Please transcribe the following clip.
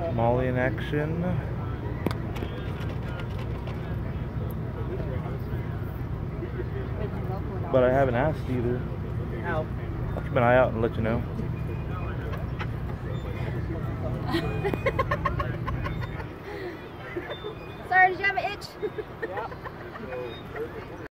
Molly in action. But I haven't asked either. Oh. I'll keep an eye out and let you know. Sorry, did you have an itch? Yeah.